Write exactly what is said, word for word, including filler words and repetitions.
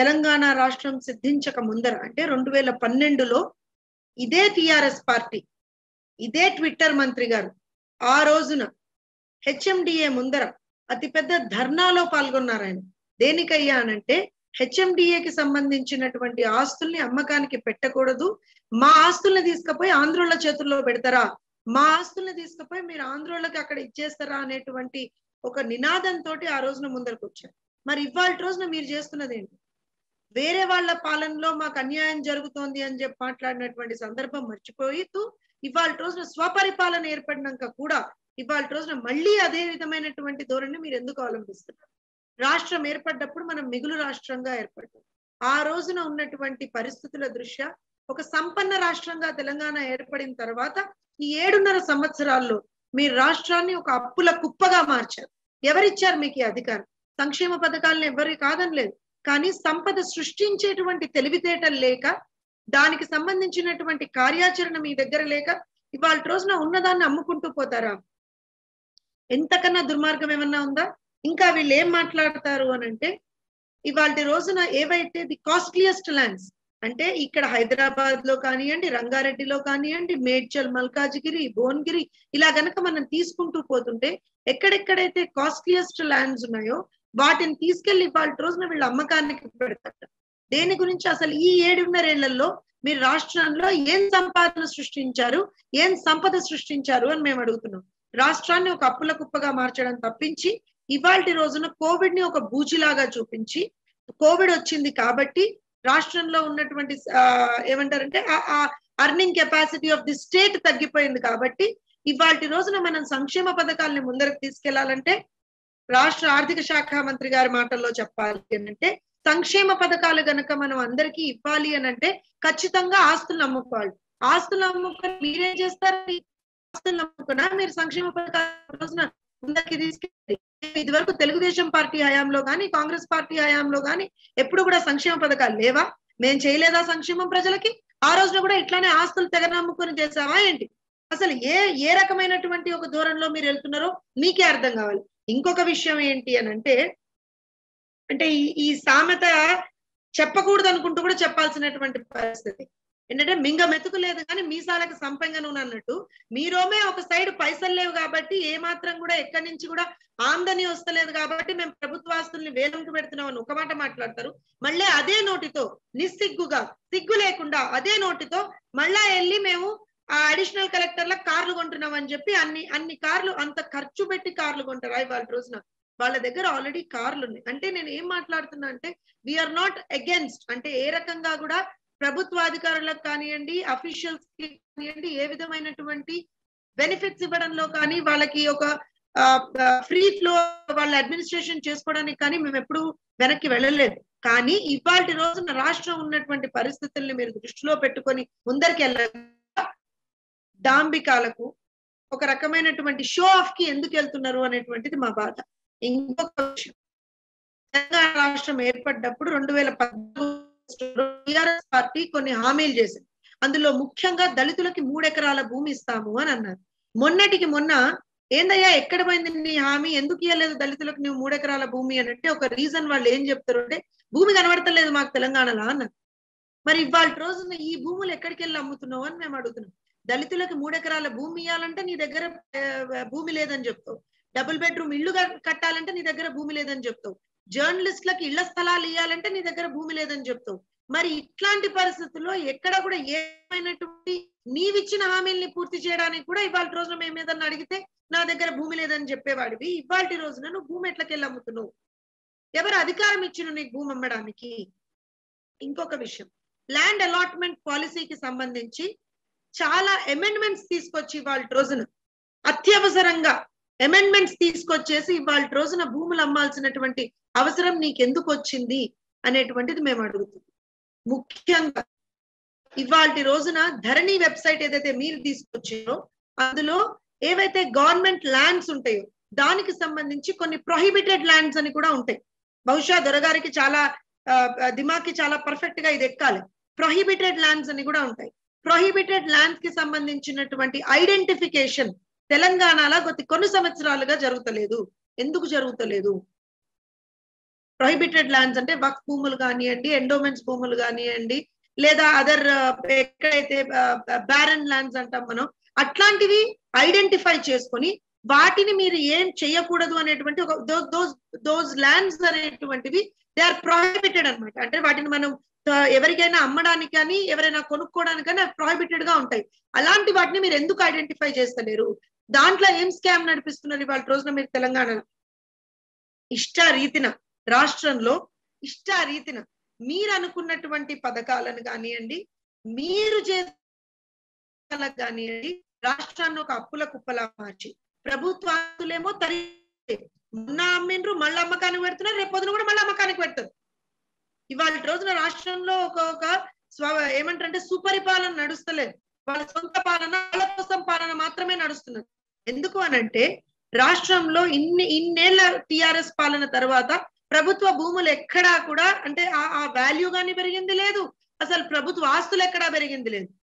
తెలంగాణ రాష్ట్రం సిద్ధించక ముందర అంటే రెండు వేల పన్నెండులో ఇదే టిఆర్ఎస్ పార్టీ ఇదే ట్విట్టర్ మంత్రి గారు ఆ రోజున హెచ్ఎండిఏ ముందర అతిపెద్ద ధర్నాలో పాల్గొన్నారు. ఆయన దేనికయ్యా అనంటే హెచ్ఎండిఏకి సంబంధించినటువంటి ఆస్తుల్ని అమ్మకానికి పెట్టకూడదు, మా ఆస్తుల్ని తీసుకుపోయి ఆంధ్రోళ్ళ చేతుల్లో పెడతారా, మా ఆస్తుల్ని తీసుకుపోయి మీరు ఆంధ్రోళ్ళకి అక్కడ ఇచ్చేస్తారా అనేటువంటి ఒక నినాదంతో ఆ రోజున ముందరకు వచ్చారు. మరి ఇవాళ రోజున మీరు చేస్తున్నది ఏంటి? వేరే వాళ్ళ పాలనలో మాకు అన్యాయం జరుగుతోంది అని చెప్పి మాట్లాడినటువంటి సందర్భం మర్చిపోతూ ఇవాళ రోజున స్వపరిపాలన ఏర్పడినాక కూడా ఇవాళ రోజున మళ్ళీ అదే విధమైనటువంటి ధోరణి మీరు ఎందుకు అవలంబిస్తున్నారు? రాష్ట్రం ఏర్పడ్డప్పుడు మనం మిగులు రాష్ట్రంగా ఏర్పడ్డాం. ఆ రోజున ఉన్నటువంటి పరిస్థితుల దృష్ట్యా ఒక సంపన్న రాష్ట్రంగా తెలంగాణ ఏర్పడిన తర్వాత ఈ ఏడున్నర సంవత్సరాల్లో మీరు రాష్ట్రాన్ని ఒక అప్పుల కుప్పగా మార్చారు. ఎవరిచ్చారు మీకు ఈ అధికారం? సంక్షేమ పథకాలను ఎవరి కాదని లేదు, కానీ సంపద సృష్టించేటువంటి తెలివితేటలు లేక దానికి సంబంధించినటువంటి కార్యాచరణ మీ దగ్గర లేక ఇవాళ రోజున ఉన్నదాన్ని అమ్ముకుంటూ పోతారా? ఎంతకన్నా దుర్మార్గం ఏమన్నా ఉందా? ఇంకా వీళ్ళు ఏం మాట్లాడతారు అని అంటే ఇవాళ రోజున ఏవైతే ది కాస్ట్లియస్ట్ ల్యాండ్స్ అంటే ఇక్కడ హైదరాబాద్ లో కానివ్వండి, రంగారెడ్డిలో కానివ్వండి, మేడ్చల్, మల్కాజిగిరి, భువనగిరి ఇలా గనక మనం తీసుకుంటూ పోతుంటే ఎక్కడెక్కడైతే కాస్ట్లియస్ట్ ల్యాండ్స్ ఉన్నాయో వాటిని తీసుకెళ్లి ఇవాళ రోజున వీళ్ళు అమ్మకానికి పెడతారు. దేని గురించి? అసలు ఈ ఏడున్నరేళ్లలో మీరు రాష్ట్రంలో ఏం సంపాదన సృష్టించారు, ఏం సంపద సృష్టించారు అని మేము అడుగుతున్నాం. రాష్ట్రాన్ని ఒక అప్పుల కుప్పగా మార్చడం తప్పించి ఇవాల్టి రోజున కోవిడ్ ని ఒక బూచిలాగా చూపించి కోవిడ్ వచ్చింది కాబట్టి రాష్ట్రంలో ఉన్నటువంటి ఏమంటారంటే ఆ earning capacity of the state తగ్గిపోయింది కాబట్టి ఇవాల్టి రోజున మనం సంక్షేమ పథకాలని ముందరకు తీసుకెళ్లాలంటే రాష్ట్ర ఆర్థిక శాఖ మంత్రి గారి మాటల్లో చెప్పాలి అంటే సంక్షేమ పథకాలు గనక మనం అందరికీ ఇవ్వాలి అని అంటే ఖచ్చితంగా ఆస్తులు అమ్ముకోవాలి. ఆస్తులు అమ్ముకొని మీరేం చేస్తారు? ఆస్తులు అమ్ముకున్నా మీరు సంక్షేమ పథకాల రోజున ముందరికి తీసుకెళ్ళి ఇది వరకు తెలుగుదేశం పార్టీ హయాంలో కానీ కాంగ్రెస్ పార్టీ హయాంలో కానీ ఎప్పుడు కూడా సంక్షేమ పథకాలు లేవా? మేము చేయలేదా సంక్షేమం ప్రజలకి? ఆ రోజున కూడా ఇట్లానే ఆస్తులు తెగనమ్ముకొని చేసావా ఏంటి? అసలు ఏ ఏ రకమైనటువంటి ఒక ధోరణిలో మీరు వెళ్తున్నారో మీకే అర్థం కావాలి. ఇంకొక విషయం ఏంటి అని అంటే అంటే ఈ ఈ సామెత చెప్పకూడదు అనుకుంటూ కూడా చెప్పాల్సినటువంటి పరిస్థితి ఏంటంటే మింగ మెతుకు లేదు కానీ మీసాలకు సంపెంగ నూనె అన్నట్టు మీరోమే ఒక సైడ్ పైసలు లేవు కాబట్టి ఏ మాత్రం కూడా ఎక్కడి నుంచి కూడా ఆమ్దని వస్తలేదు కాబట్టి మేము ప్రభుత్వాస్తుల్ని వేలంకి పెడుతున్నామని ఒక మాట మాట్లాడతారు. మళ్ళీ అదే నోటితో నిస్సిగ్గుగా సిగ్గు లేకుండా అదే నోటితో మళ్ళా వెళ్ళి మేము ఆ అడిషనల్ కలెక్టర్లకు కార్లు కొంటున్నాం అని చెప్పి అన్ని అన్ని కార్లు అంత ఖర్చు పెట్టి కార్లు కొంటారు. వాళ్ళ రోజున వాళ్ళ దగ్గర ఆల్రెడీ కార్లు ఉన్నాయి. అంటే నేను ఏం మాట్లాడుతున్నా అంటే వీఆర్ నాట్ అగెన్స్ట్ అంటే ఏ రకంగా కూడా ప్రభుత్వ అధికారులకు కానివ్వండి, అఫీషియల్స్ కి కానివ్వండి ఏ విధమైనటువంటి బెనిఫిట్స్ ఇవ్వడంలో కానీ వాళ్ళకి ఒక ఫ్రీ ఫ్లో వాళ్ళ అడ్మినిస్ట్రేషన్ చేసుకోవడానికి కానీ మేము ఎప్పుడు వెనక్కి వెళ్ళలేదు. కానీ ఇవాళ రోజున రాష్ట్రం ఉన్నటువంటి పరిస్థితుల్ని మీరు దృష్టిలో పెట్టుకొని ముందరికి వెళ్ళాలి. డాంబికాలకు ఒక రకమైనటువంటి షో ఆఫ్ కి ఎందుకు వెళ్తున్నారు అనేటువంటిది మా బాధ. ఇంకొక విషయం, తెలంగాణ రాష్ట్రం ఏర్పడ్డప్పుడు రెండు వేల పద్నాలుగు టిఆర్ఎస్ పార్టీ కొన్ని హామీలు చేసింది. అందులో ముఖ్యంగా దళితులకి మూడెకరాల భూమి ఇస్తాము అని అన్నారు. మొన్నటికి మొన్న ఏందయ్యా ఎక్కడ పోయింది నీ హామీ, ఎందుకు ఇవ్వలేదు దళితులకు నువ్వు మూడెకరాల భూమి అని అంటే ఒక రీజన్ వాళ్ళు ఏం చెప్తారు అంటే భూమి కనబడతలేదు మాకు తెలంగాణలో అన్నారు. మరి ఇవాళ రోజున ఈ భూములు ఎక్కడికి వెళ్ళి అమ్ముతున్నావు అని మేము అడుగుతున్నాం. దళితులకు మూడెకరాల భూమి ఇవ్వాలంటే నీ దగ్గర భూమి లేదని చెప్తావు, డబుల్ బెడ్రూమ్ ఇల్లు కట్టాలంటే నీ దగ్గర భూమి లేదని చెప్తావు, జర్నలిస్టులకు ఇళ్ల స్థలాలు ఇవ్వాలంటే నీ దగ్గర భూమి లేదని చెప్తావు. మరి ఇట్లాంటి పరిస్థితుల్లో ఎక్కడ కూడా ఏమైనటువంటి నీవిచ్చిన హామీల్ని పూర్తి చేయడానికి కూడా ఇవాళ రోజున మేము ఏదన్నా అడిగితే నా దగ్గర భూమి లేదని చెప్పేవాడివి. ఇవాళ రోజున నువ్వు భూమి ఎట్లకెళ్ళి అమ్ముతున్నావు? ఎవరు అధికారం ఇచ్చిన నీకు భూమి అమ్మడానికి? ఇంకొక విషయం, ల్యాండ్ అలాట్మెంట్ పాలసీకి సంబంధించి చాలా అమెండ్మెంట్స్ తీసుకొచ్చి ఇవాళ రోజున అత్యవసరంగా అమెండ్మెంట్స్ తీసుకొచ్చేసి ఇవాళ రోజున భూములు అమ్మాల్సినటువంటి అవసరం నీకెందుకు వచ్చింది అనేటువంటిది మేము అడుగుతున్నాం. ముఖ్యంగా ఇవాళ రోజున ధరణి వెబ్సైట్ ఏదైతే మీరు తీసుకొచ్చారో అందులో ఏవైతే గవర్నమెంట్ ల్యాండ్స్ ఉంటాయో దానికి సంబంధించి కొన్ని ప్రొహిబిటెడ్ ల్యాండ్స్ అని కూడా ఉంటాయి. బహుశా దొరగారికి చాలా దిమాకి చాలా పర్ఫెక్ట్ గా ఇది ఎక్కాలి. ప్రొహిబిటెడ్ ల్యాండ్స్ అని కూడా ఉంటాయి. ప్రొహిబిటెడ్ ల్యాండ్స్ కి సంబంధించినటువంటి ఐడెంటిఫికేషన్ తెలంగాణలో గత కొన్ని సంవత్సరాలుగా జరుగుతలేదు. ఎందుకు జరుగుతలేదు? ప్రొహిబిటెడ్ ల్యాండ్స్ అంటే వక్ఫ్ భూములు కానివ్వండి, ఎండోమెంట్స్ భూములు కానివ్వండి, లేదా అదర్ ఎక్కడైతే బ్యారన్ ల్యాండ్స్ అంటాం మనం, అట్లాంటివి ఐడెంటిఫై చేసుకొని వాటిని మీరు ఏం చేయకూడదు అనేటువంటి ఒక దోస్ దోస్ ల్యాండ్స్ అనేటువంటివి దే ఆర్ ప్రొహిబిటెడ్ అనమాట. అంటే వాటిని మనం ఎవరికైనా అమ్మడానికి కానీ ఎవరైనా కొనుక్కోవడానికి కానీ ప్రొహిబిటెడ్ గా ఉంటాయి. అలాంటి వాటిని మీరు ఎందుకు ఐడెంటిఫై చేస్తలేరు? దాంట్లో ఏం స్కామ్ నడిపిస్తున్నారు ఇవాళ రోజున మీరు తెలంగాణలో? ఇష్ట రీతిన రాష్ట్రంలో ఇష్ట రీతిన మీరు అనుకున్నటువంటి పథకాలను కానివ్వండి, మీరు చేత కానివ్వండి, రాష్ట్రాన్ని ఒక అప్పుల కుప్పలా మార్చి ప్రభుత్వాలేమో తరి మొన్న అమ్మిండ్రు, మళ్ళీ అమ్మకానికి పెడుతున్నారు, రేపు పొద్దున కూడా మళ్ళీ అమ్మకానికి పెడతారు. ఇవాళ రోజున రాష్ట్రంలో ఒక ఒక స్వ ఏమంటారంటే సుపరిపాలన నడుస్తలేదు. వాళ్ళ సొంత పాలన, వాళ్ళ కోసం పాలన మాత్రమే నడుస్తున్నది. ఎందుకు అనంటే రాష్ట్రంలో ఇన్ని ఇన్నేళ్ల టిఆర్ఎస్ పాలన తర్వాత ప్రభుత్వ భూములు ఎక్కడా కూడా అంటే ఆ వాల్యూ గానీ పెరిగింది లేదు, అసలు ప్రభుత్వ ఆస్తులు ఎక్కడా పెరిగింది లేదు.